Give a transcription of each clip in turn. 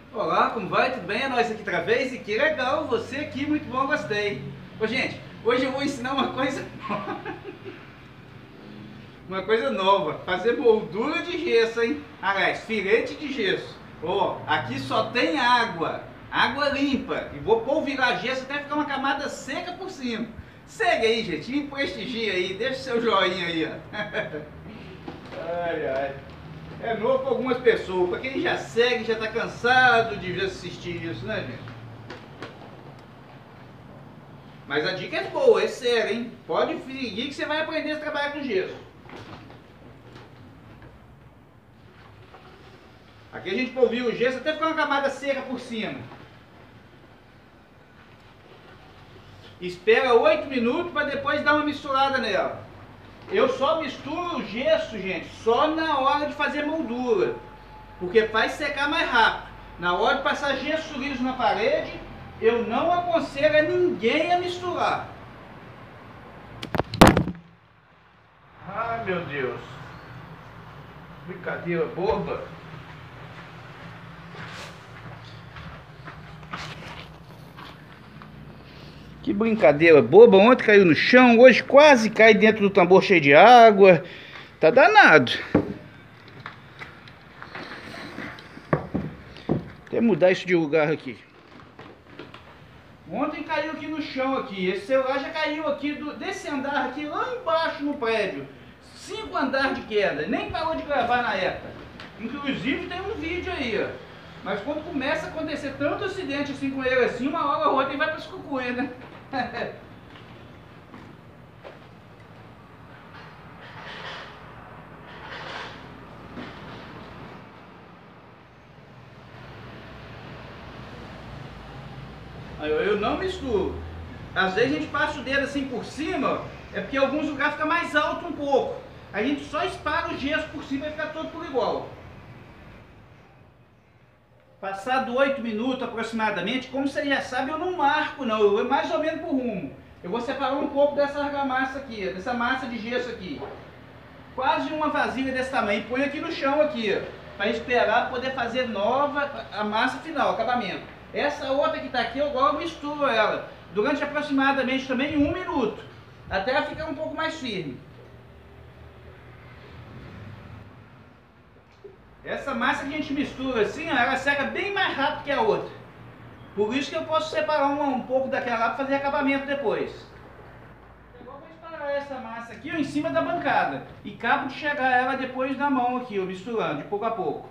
Olá, como vai? Tudo bem? É nós aqui outra vez e que legal, você aqui, muito bom, gostei. Ô gente, hoje eu vou ensinar uma coisa nova. Uma coisa nova, fazer moldura de gesso, hein? Aliás, filete de gesso. Ó, aqui só tem água, água limpa. E vou polvilhar gesso até ficar uma camada seca por cima. Segue aí, gente, me prestigia aí, deixa o seu joinha aí, ó. Ai, ai. É novo para algumas pessoas, para quem já segue, já está cansado de assistir isso, né, gente? Mas a dica é boa, é séria, hein? Pode seguir que você vai aprender a trabalhar com gesso. Aqui a gente polvilha o gesso até ficar uma camada seca por cima. Espera 8 minutos para depois dar uma misturada nela. Eu só misturo o gesso, gente, só na hora de fazer moldura, porque faz secar mais rápido. Na hora de passar gesso liso na parede, eu não aconselho a ninguém a misturar. Ai, meu Deus. Brincadeira boba. Que brincadeira boba, ontem caiu no chão, hoje quase cai dentro do tambor cheio de água. Tá danado. Até mudar isso de lugar aqui. Ontem caiu aqui no chão aqui. Esse celular já caiu aqui desse andar aqui lá embaixo no prédio. 5 andares de queda. Nem parou de gravar na época. Inclusive tem um vídeo aí, ó. Mas quando começa a acontecer tanto acidente assim com ele assim, uma hora ou outra ele vai para as cucuia, né? Eu não misturo. Às vezes a gente passa o dedo assim por cima, é porque em alguns lugares fica mais alto um pouco. A gente só espalha o gesso por cima e fica todo por igual. Passado 8 minutos aproximadamente, como você já sabe, eu não marco não, eu vou mais ou menos por rumo. Eu vou separar um pouco dessa argamassa aqui, dessa massa de gesso aqui. Quase uma vasilha desse tamanho, põe aqui no chão aqui, para esperar poder fazer nova a massa final, acabamento. Essa outra que está aqui, eu logo misturo ela, durante aproximadamente também 1 minuto, até ela ficar um pouco mais firme. Essa massa que a gente mistura assim, ó, ela seca bem mais rápido que a outra. Por isso que eu posso separar um pouco daquela lá para fazer acabamento depois. Agora eu vou espalhar essa massa aqui ó, em cima da bancada. E acabo de chegar ela depois na mão aqui, ó, misturando de pouco a pouco.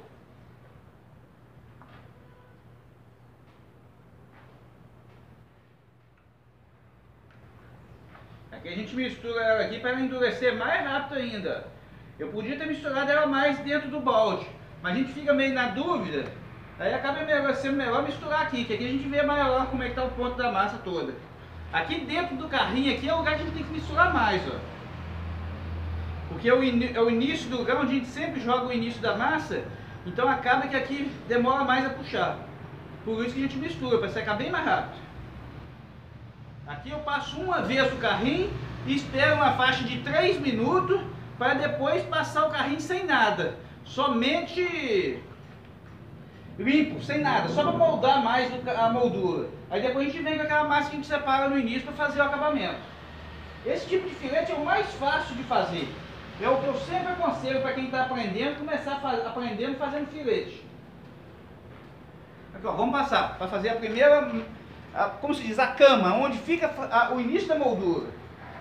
Aqui a gente mistura ela aqui para ela endurecer mais rápido ainda. Eu podia ter misturado ela mais dentro do balde, mas a gente fica meio na dúvida, aí acaba sendo melhor misturar aqui, que aqui a gente vê maior como é que está o ponto da massa toda. Aqui dentro do carrinho aqui é o lugar que a gente tem que misturar mais, ó. Porque é o início do lugar onde a gente sempre joga o início da massa, então acaba que aqui demora mais a puxar. Por isso que a gente mistura, para secar bem mais rápido. Aqui eu passo uma vez o carrinho e espero uma faixa de 3 minutos para depois passar o carrinho sem nada. Somente limpo, sem nada, só para moldar mais a moldura. Aí depois a gente vem com aquela massa que a gente separa no início para fazer o acabamento. Esse tipo de filete é o mais fácil de fazer. É o que eu sempre aconselho para quem está aprendendo, começar aprendendo fazendo filete. Aqui, ó, vamos passar para fazer a primeira, como se diz, a cama, onde fica o início da moldura.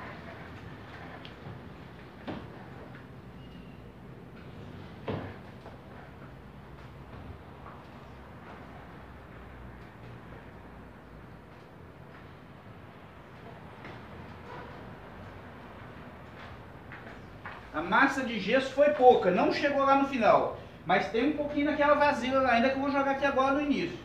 A massa de gesso foi pouca, não chegou lá no final. Mas tem um pouquinho naquela vasilha lá, ainda que eu vou jogar aqui agora no início.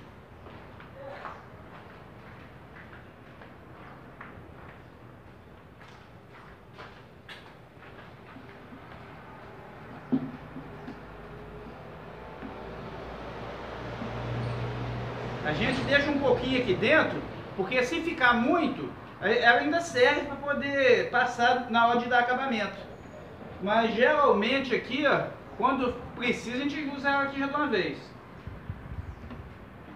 A gente deixa um pouquinho aqui dentro, porque se ficar muito, ela ainda serve para poder passar na hora de dar acabamento. Mas geralmente aqui, ó, quando precisa, a gente usa ela aqui já de uma vez.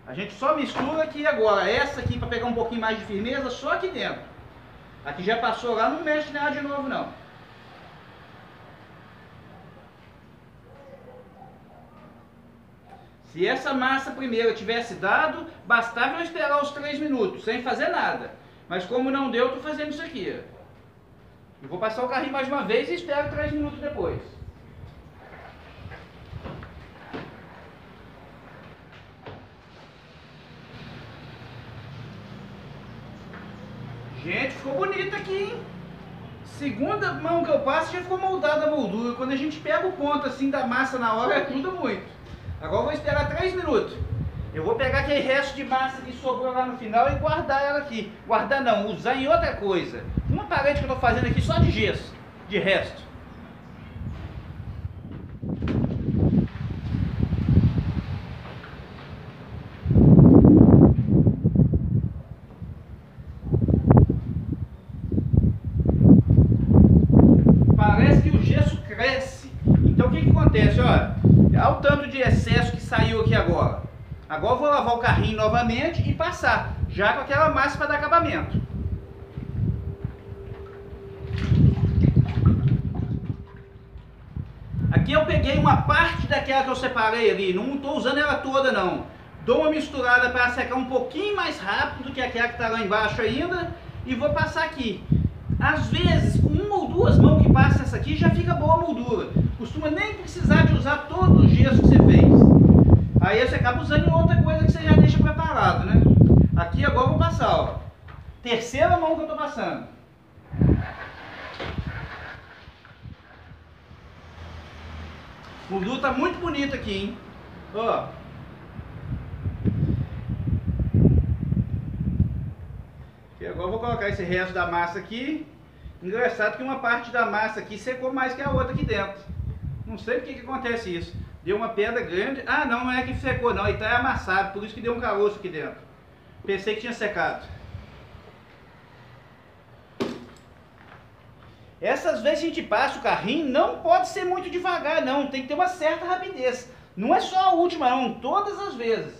A gente só mistura aqui agora. Essa aqui para pegar um pouquinho mais de firmeza, só aqui dentro. Aqui já passou lá, não mexe nada de novo não. Se essa massa primeira tivesse dado, bastava eu esperar os 3 minutos, sem fazer nada. Mas como não deu, eu estou fazendo isso aqui. Eu vou passar o carrinho mais uma vez e espero 3 minutos depois. Gente, ficou bonito aqui, hein? Segunda mão que eu passo já ficou moldada a moldura. Quando a gente pega o ponto assim da massa na hora, ajuda muito. Agora eu vou esperar 3 minutos. Eu vou pegar aquele resto de massa que sobrou lá no final e guardar ela aqui. Guardar não, usar em outra coisa. Uma parede que eu estou fazendo aqui só de gesso, de resto. Parece que o gesso cresce. Então o que acontece? Olha, olha o tanto de excesso que saiu aqui agora. Agora eu vou lavar o carrinho novamente e passar, já com aquela massa para dar acabamento. Aqui eu peguei uma parte daquela que eu separei ali, não estou usando ela toda não. Dou uma misturada para secar um pouquinho mais rápido do que aquela que está lá embaixo ainda e vou passar aqui. Às vezes, com uma ou duas mãos que passa essa aqui, já fica boa a moldura. Costuma nem precisar de usar todo o gesso que você fez. Aí você acaba usando em outra coisa que você já deixa preparado, né? Aqui agora eu vou passar, ó. Terceira mão que eu estou passando. O moldura está muito bonito aqui, hein? Ó. E agora eu vou colocar esse resto da massa aqui. Engraçado que uma parte da massa aqui secou mais que a outra aqui dentro. Não sei por que acontece isso. Deu uma pedra grande. Ah, não é que secou não. Ele está amassado, por isso que deu um caroço aqui dentro. Pensei que tinha secado. Essas vezes que a gente passa o carrinho, não pode ser muito devagar não. Tem que ter uma certa rapidez. Não é só a última não, todas as vezes.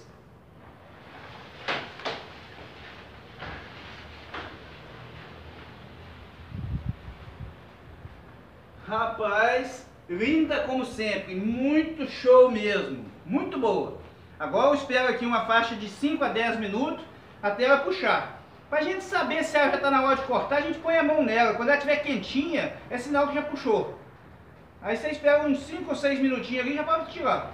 Rapaz, linda como sempre, muito show mesmo, muito boa. Agora eu espero aqui uma faixa de 5 a 10 minutos até ela puxar. Pra gente saber se ela já está na hora de cortar, a gente põe a mão nela. Quando ela estiver quentinha, é sinal que já puxou. Aí você espera uns 5 ou 6 minutinhos ali e já pode tirar.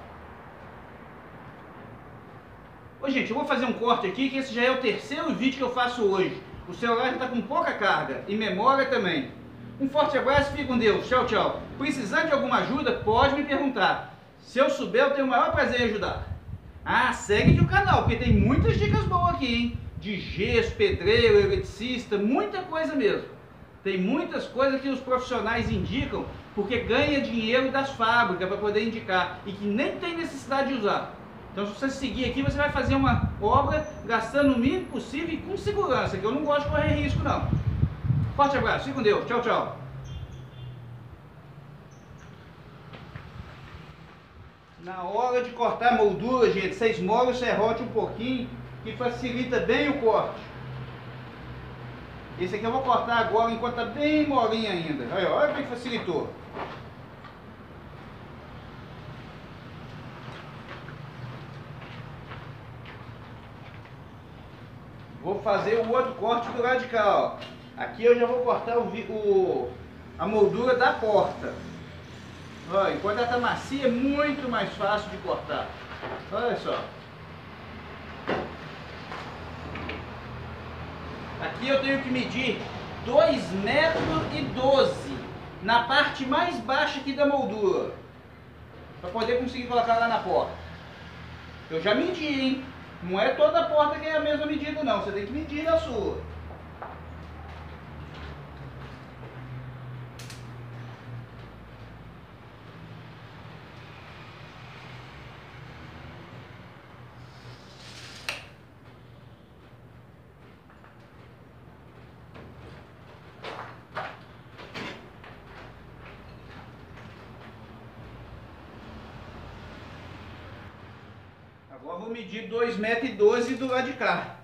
Ô gente, eu vou fazer um corte aqui, que esse já é o terceiro vídeo que eu faço hoje. O celular já está com pouca carga e memória também. Um forte abraço, fique com Deus. Tchau, tchau. Precisar de alguma ajuda, pode me perguntar. Se eu souber, eu tenho o maior prazer em ajudar. Ah, segue aqui o canal, porque tem muitas dicas boas aqui, hein? De gesso, pedreiro, eletricista, muita coisa mesmo. Tem muitas coisas que os profissionais indicam, porque ganha dinheiro das fábricas para poder indicar. E que nem tem necessidade de usar. Então se você seguir aqui, você vai fazer uma obra gastando o mínimo possível e com segurança, que eu não gosto de correr risco não. Forte abraço, fique com Deus, tchau, tchau. Na hora de cortar a moldura, gente, vocês molham o serrote um pouquinho, que facilita bem o corte. Esse aqui eu vou cortar agora enquanto está bem molinho ainda. Olha como é que facilitou. Vou fazer o outro corte do lado de cá, ó. Aqui eu já vou cortar a moldura da porta. Olha, enquanto ela está macia é muito mais fácil de cortar. Olha só. Aqui eu tenho que medir 2,12 metros na parte mais baixa aqui da moldura, para poder conseguir colocar lá na porta. Eu já medi, hein? Não é toda a porta que é a mesma medida não, você tem que medir na sua. Agora vou medir 2,12 m do lado de cá.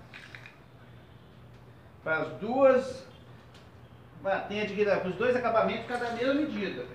Para as duas batentes aqui, para os dois acabamentos, cada mesma medida.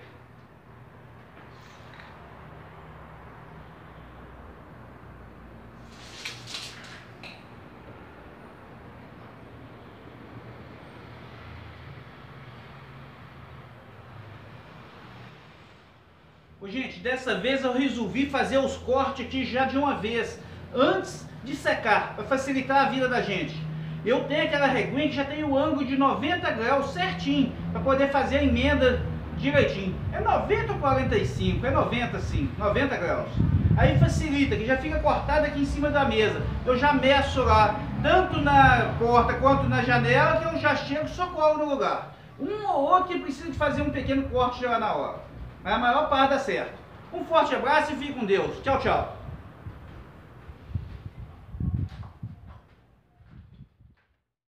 Gente, dessa vez eu resolvi fazer os cortes aqui já de uma vez, antes de secar, para facilitar a vida da gente. Eu tenho aquela reguinha que já tem o ângulo de 90 graus certinho, para poder fazer a emenda direitinho. É 90 ou 45? É 90 sim, 90 graus. Aí facilita, que já fica cortado aqui em cima da mesa. Eu já meço lá, tanto na porta quanto na janela, que eu já chego e só colo no lugar. Um ou outro que precisa de fazer um pequeno corte lá na hora. Mas a maior parte dá certo. Um forte abraço e fique com Deus. Tchau, tchau.